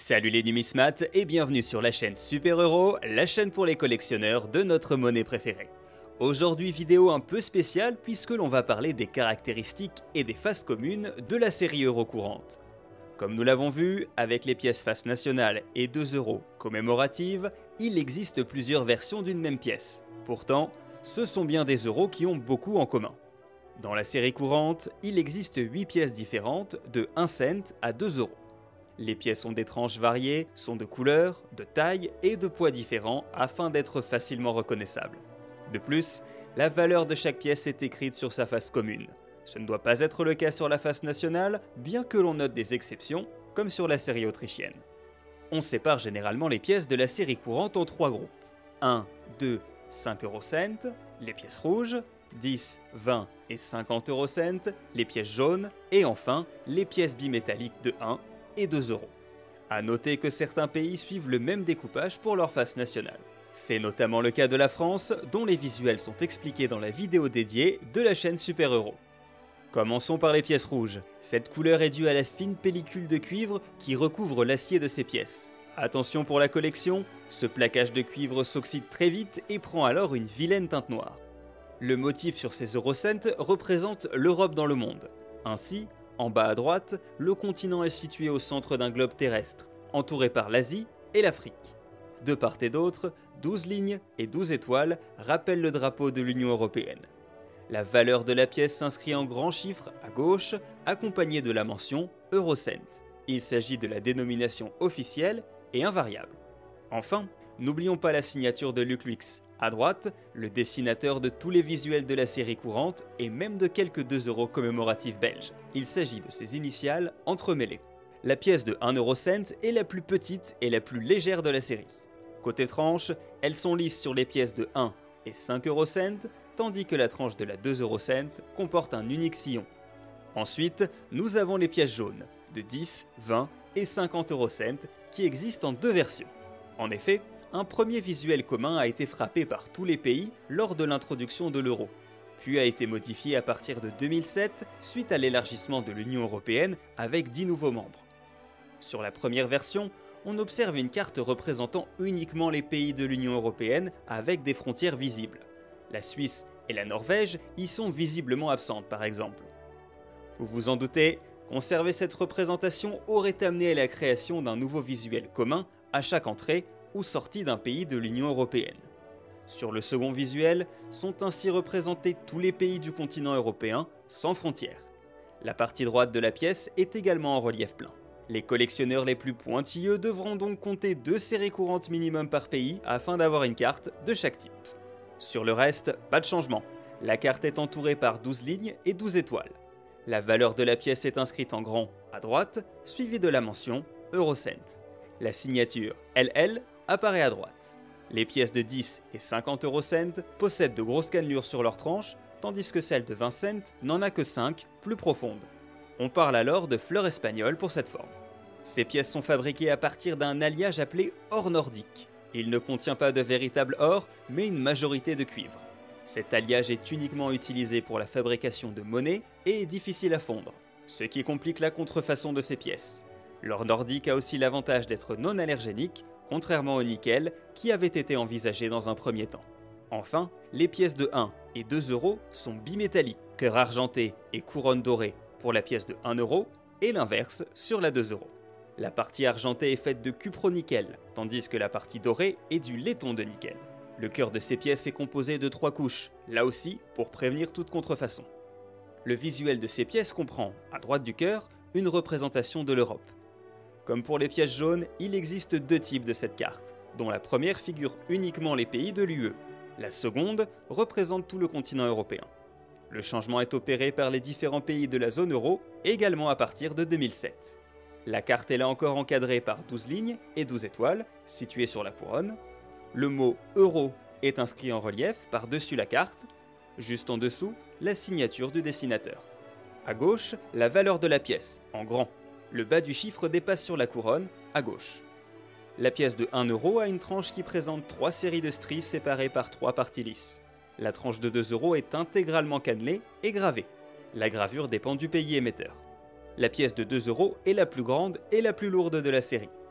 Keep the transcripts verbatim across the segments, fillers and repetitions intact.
Salut les numismates et bienvenue sur la chaîne Super Euro, la chaîne pour les collectionneurs de notre monnaie préférée. Aujourd'hui vidéo un peu spéciale puisque l'on va parler des caractéristiques et des faces communes de la série euro courante. Comme nous l'avons vu, avec les pièces face nationale et deux euros commémoratives, il existe plusieurs versions d'une même pièce. Pourtant, ce sont bien des euros qui ont beaucoup en commun. Dans la série courante, il existe huit pièces différentes de un cent à deux euros. Les pièces ont des tranches variées, sont de couleurs, de taille et de poids différents afin d'être facilement reconnaissables. De plus, la valeur de chaque pièce est écrite sur sa face commune. Ce ne doit pas être le cas sur la face nationale, bien que l'on note des exceptions, comme sur la série autrichienne. On sépare généralement les pièces de la série courante en trois groupes. un, deux, cinq euro cents, les pièces rouges, dix, vingt et cinquante euro cents, les pièces jaunes, et enfin les pièces bimétalliques de un et deux euros. A noter que certains pays suivent le même découpage pour leur face nationale. C'est notamment le cas de la France, dont les visuels sont expliqués dans la vidéo dédiée de la chaîne Super Euro. Commençons par les pièces rouges. Cette couleur est due à la fine pellicule de cuivre qui recouvre l'acier de ces pièces. Attention pour la collection, ce plaquage de cuivre s'oxyde très vite et prend alors une vilaine teinte noire. Le motif sur ces eurocents représente l'Europe dans le monde. Ainsi, en bas à droite, le continent est situé au centre d'un globe terrestre, entouré par l'Asie et l'Afrique. De part et d'autre, douze lignes et douze étoiles rappellent le drapeau de l'Union européenne. La valeur de la pièce s'inscrit en grands chiffres à gauche, accompagnée de la mention Eurocent. Il s'agit de la dénomination officielle et invariable. Enfin, n'oublions pas la signature de Luc Luix, à droite, le dessinateur de tous les visuels de la série courante et même de quelques deux euros commémoratifs belges. Il s'agit de ses initiales entremêlées. La pièce de un euro cent est la plus petite et la plus légère de la série. Côté tranche, elles sont lisses sur les pièces de un et cinq euro cents, tandis que la tranche de la deux euro cents comporte un unique sillon. Ensuite, nous avons les pièces jaunes, de dix, vingt et cinquante euro cents, qui existent en deux versions. En effet, un premier visuel commun a été frappé par tous les pays lors de l'introduction de l'euro, puis a été modifié à partir de deux mille sept suite à l'élargissement de l'Union européenne avec dix nouveaux membres. Sur la première version, on observe une carte représentant uniquement les pays de l'Union européenne avec des frontières visibles. La Suisse et la Norvège y sont visiblement absentes par exemple. Vous vous en doutez, conserver cette représentation aurait amené à la création d'un nouveau visuel commun à chaque entrée ou sortie d'un pays de l'Union européenne. Sur le second visuel, sont ainsi représentés tous les pays du continent européen, sans frontières. La partie droite de la pièce est également en relief plein. Les collectionneurs les plus pointilleux devront donc compter deux séries courantes minimum par pays afin d'avoir une carte de chaque type. Sur le reste, pas de changement. La carte est entourée par douze lignes et douze étoiles. La valeur de la pièce est inscrite en grand à droite, suivie de la mention Eurocent. La signature L L apparaît à droite. Les pièces de dix et cinquante euro cents possèdent de grosses cannelures sur leurs tranches, tandis que celle de vingt cents n'en a que cinq, plus profondes. On parle alors de fleurs espagnoles pour cette forme. Ces pièces sont fabriquées à partir d'un alliage appelé or nordique. Il ne contient pas de véritable or, mais une majorité de cuivre. Cet alliage est uniquement utilisé pour la fabrication de monnaie et est difficile à fondre, ce qui complique la contrefaçon de ces pièces. L'or nordique a aussi l'avantage d'être non allergénique, contrairement au nickel qui avait été envisagé dans un premier temps. Enfin, les pièces de un et deux euros sont bimétalliques, cœur argenté et couronne dorée pour la pièce de un euro et l'inverse sur la deux euros. La partie argentée est faite de cupro-nickel, tandis que la partie dorée est du laiton de nickel. Le cœur de ces pièces est composé de trois couches, là aussi pour prévenir toute contrefaçon. Le visuel de ces pièces comprend, à droite du cœur, une représentation de l'Europe. Comme pour les pièces jaunes, il existe deux types de cette carte, dont la première figure uniquement les pays de l'U E. La seconde représente tout le continent européen. Le changement est opéré par les différents pays de la zone euro, également à partir de deux mille sept. La carte est là encore encadrée par douze lignes et douze étoiles, situées sur la couronne. Le mot « euro » est inscrit en relief par-dessus la carte. Juste en dessous, la signature du dessinateur. À gauche, la valeur de la pièce, en grand. Le bas du chiffre dépasse sur la couronne, à gauche. La pièce de un euro a une tranche qui présente trois séries de stries séparées par trois parties lisses. La tranche de deux euros est intégralement cannelée et gravée. La gravure dépend du pays émetteur. La pièce de deux euros est la plus grande et la plus lourde de la série,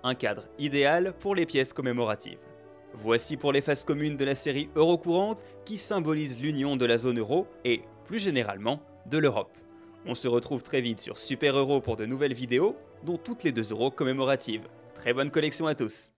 un cadre idéal pour les pièces commémoratives. Voici pour les faces communes de la série euro courante qui symbolisent l'union de la zone euro et, plus généralement, de l'Europe. On se retrouve très vite sur Super Euro pour de nouvelles vidéos, dont toutes les deux euros commémoratives. Très bonne collection à tous!